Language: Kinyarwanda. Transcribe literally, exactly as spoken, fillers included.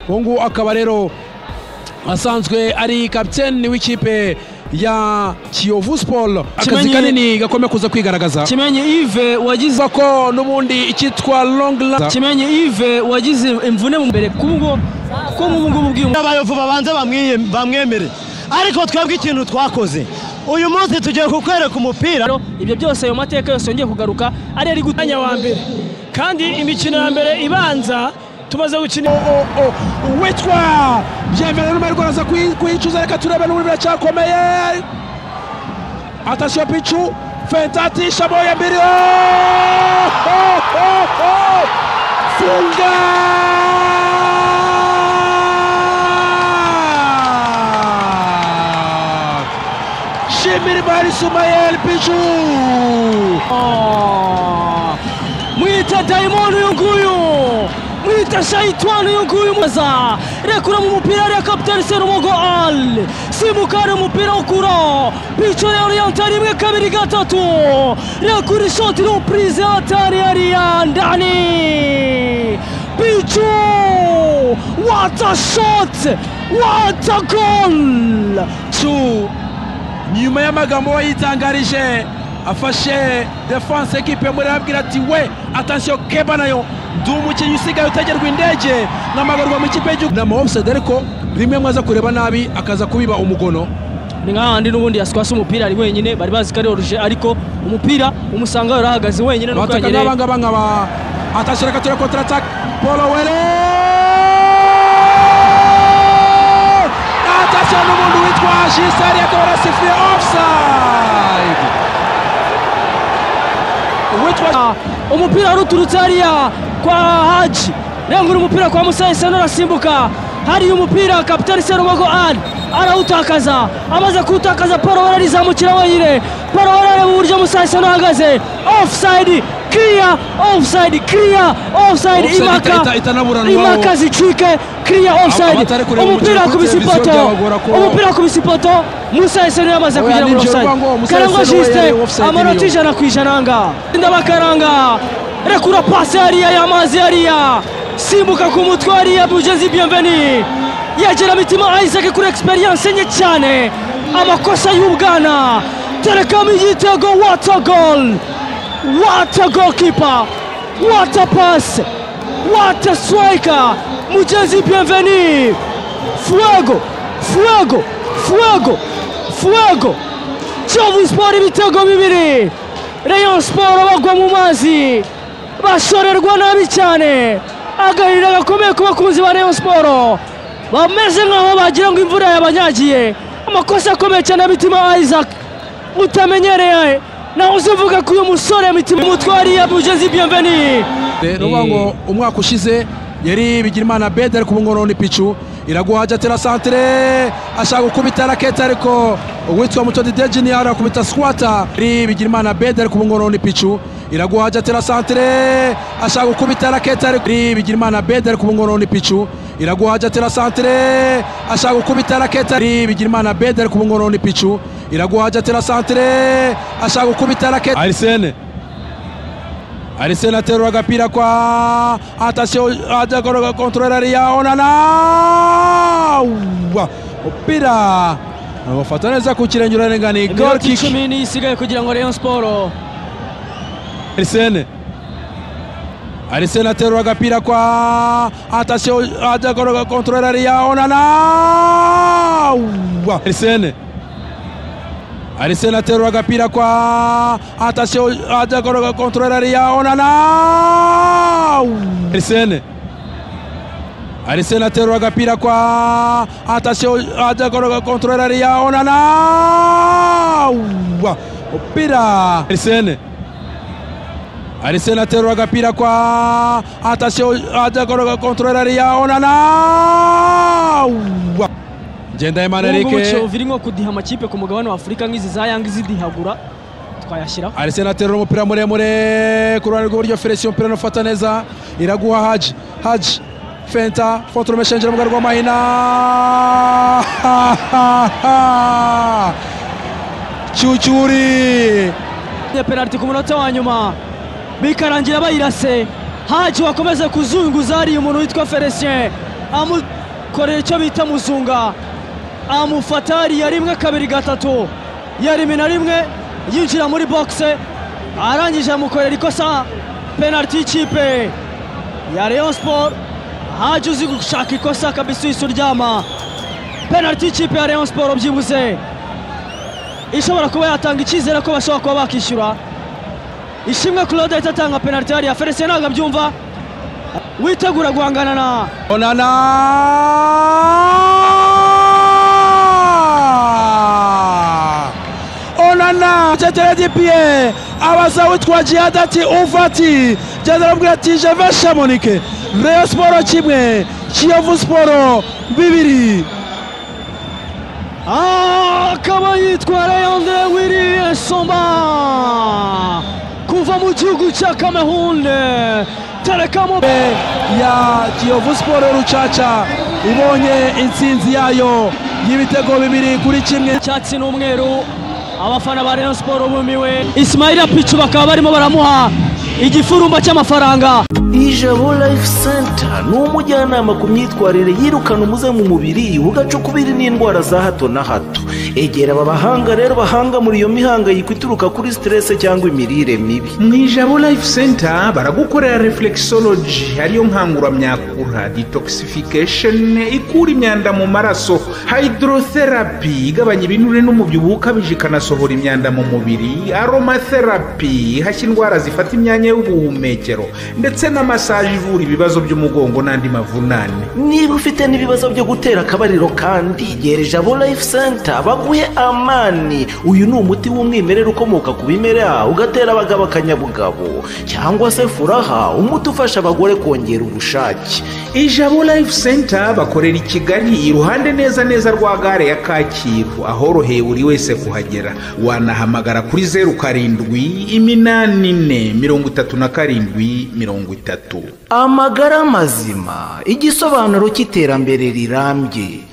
Bongo akaba rero asanzwe ari kapiteni w'ikipe ya Kiyovu Sport. Akazi kanini gakomeye kuza kwigaragaza. Kimenyi Yves wagize ko nubundi ikitwa long la. Kimenyi Yves wagize imvune mu mbere kubwo ko mu ngubu bw'umuntu abayovu babanze bamwemere, ariko twebwe ikintu twakoze uyu munsi tugiye kukwereka umupira. Ibyo byose ayo mateka yose yongeye kugaruka ari ari gutanya wa mbere, kandi imikino ya mbere ibanza tumaze gukina witwa Bienvenue numero araza kuyicuza. Reka turebe n'ubu biracyakomeye. Attention Pichu Fentati Shaboya mbere funga Shimiri Bari Sumayel Pichu mwita Diamond yunguyu mwita Shaitwan yunguyu maza rekura mu mupira ya kapiteni Serumogo Al simukare umupira ukura Pichu ya Oriental imwe kabiri gatatu rekura shot no prise atari ya ndani Pichu, what a shot, what a goal. Chu nyuma y'amagambo yitangarije afashe defense equipe muri abwira ati we attention Keba nayo ndumukinyi usigaye utagerwa indege n'amagarwa mu kipe y'Igihugu na offside, ariko rimwe mwaza kureba nabi akaza kubiba umugono. Ni nk'ahandi n'ubundi yaswase umupira ari wenyine, bari bazi kari oruje, ariko umupira umusanga yarahagaze wenyine nuko yagere abanga banga ba attention reka tura contre attaque Polo Wele attention n'umuntu witwa Gisari akaba arasifuye offside. Witwa umupira ruturutse hariya kwa Haji rengura umupira kwa Musa Isano arasimbuka hari umupira kapiteni Serumogo Al arawutakaza, amaze kutakaza Polo Wele rizamukira wenyine. Polo Wele mu buryo Musa Isano ahagaze offside clear offside clear offside imaka imaka zicike clear offside. Umupira kubisipoto umupira kubisipoto Musa Isano yamaze kugira mu offside. Karangwa Juste amanota ijana ku ijana nga ndabakaranga rekura pasi hariya y'amazi hariya simbuka ku mutwe hariya Bugenzi Bienvenue yagera mitima Isaac kuri experience nye cyane amakosa y'ubwana terekamo igitego. What a goal, what a goalkeeper, what a pass, what a striker. Bugenzi Bienvenue fuego fuego fuego fuego. Kiyovu Sport ibitego bibiri, Rayon Sport bagwa mu mazi bashorerwa nabi cyane. Agahirira gakomeye ku bakunzi ba Rayon Sport bameze nkaho bagira ngo imvura yabanyagiye. Amakosa akomeye cyane mitima Isaac utamenyereye naho uzivuga ko uyu musore mitima mutwari ya Bugenzi Bienvenue. Nuba ngo umwaka ushize yari Bigirimana Bedel ku ngoro ni Pichu iraguhaja tera centre ashaka gukubita raketa, ariko uwitwa Mutodi Dejini arakubita squatter. Yari Bigirimana Bedel ku ngoro ni Pichu iraguhaja tera centre ashaka gukubita raketa, ariko yari Bigirimana Bedel ku ngoro ni Pichu iraguhaja tera centre ashaka gukubita raketa. Yari Bigirimana Bedel ku ngoro ni Pichu iraguhaja tera centre ashaka gukubita raketa. Arsene Arsene aterura agapira kwa attention aja koroga contrôler ariya Onana umupira abafata neza ku kirengero arengani goal kick. cumi isigaye kugira ngo Rayon Sport. Arsene Arsene aterura agapira kwa attention aja koroga contrôler ariya Onana Arsene Arsene aterura agapira kwa attention aja koroga contrôler ariya Onana Arsene Arsene aterura agapira kwa attention aja koroga contrôler ariya Onana umupira. Arsene Arsene aterura agapira kwa attention aja koroga contrôler ariya Onana Ngenda Emanerique virimo kudiha amakipe ku mugabane wa Afurika nk'izi za Yanga izidihagura twayashira. Arsene aterura umupira muremure ku ruhande rw'uburyo Felicien umupira nofata neza iraguha Haji Haji Fenta Fontro meshenjera mu garwa mahina Chuchuri ya penalty ku munota wa nyuma bikarangira bayirase. Haji wakomeza kuzunguza ari umuntu witwa Felicien amukorera icyo bita muzunga, amufata hariya rimwe kabiri gatatu, yarimena rimwe yinjira muri boxe, arangije amukorera ikosa, penalty y'ikipe ya Rayon Sport. Haji uzi gushaka ikosa kabisa uhise uryama. Penalty y'ikipe ya Rayon Sport byibuze ishobora kuba yatanga icyizere ko bashobora kuba bakishyura. Ishimwe Claude ahita atanga penalty hariya, Felicien ntabwo abyumva, witegura guhangana na Onana. Onana tetere di pied abaza witwa Djihad ati ufati Djihad arabwira ati je vais Chamonix. Rayon Sport kimwe, Kiyovu Sport bibiri. akaba yitwa Leandre Willy Nsomba kuva mu gihugu cya Cameroon. Terekamo ya Kiyovu Sport Rucaca ibonye intsinzi yayo y'ibitego bibiri kuri kimwe. icyatsi n'umweru, abafana ba Rayon Sport bumiwe. Ismaila Pichu bakaba barimo baramuha igifurumba cy'amafaranga. Ijabo Life Center ni umujyanama ku myitwarire yirukana umuze mu mubiri ugacukubiri n'indwara za hato na hato. Egera aba bahanga rero bahanga muri iyo mihangayiko ituruka kuri stress cyangwa imirire mibi. Mu Ijabo Life Center baragukorera reflexology, ariyo nkanguramyakura, detoxification ikura imyanda mu maraso, hydrotherapy igabanya ibinure n'umubyibuho ukabije ikanasohora imyanda mu mubiri, aromatherapy ihashya indwara zifata imyanya y'ubuhumekero, ndetse na massage ivura ibibazo by'umugongo n'andi mavunane. Niba ufite n'ibibazo byo gutera akabariro kandi gera Ijabo Life Center baguhe amani. Uyu ni umuti w'umwimerere ukomoka ku bimera ugatera abagabo akanyabugabo, cyangwa se furaha, umuti ufasha abagore kongera ubushake. Ijabo Life Center bakorera i Kigali iruhande neza neza rwa gare ya Kacyiru, ahoroheye buri wese kuhagera. Wanahamagara kuri zeru karindwi iminani ine mirongo itatu na karindwi mirongo itatu. Amagara mazima, igisobanuro cy'iterambere rirambye.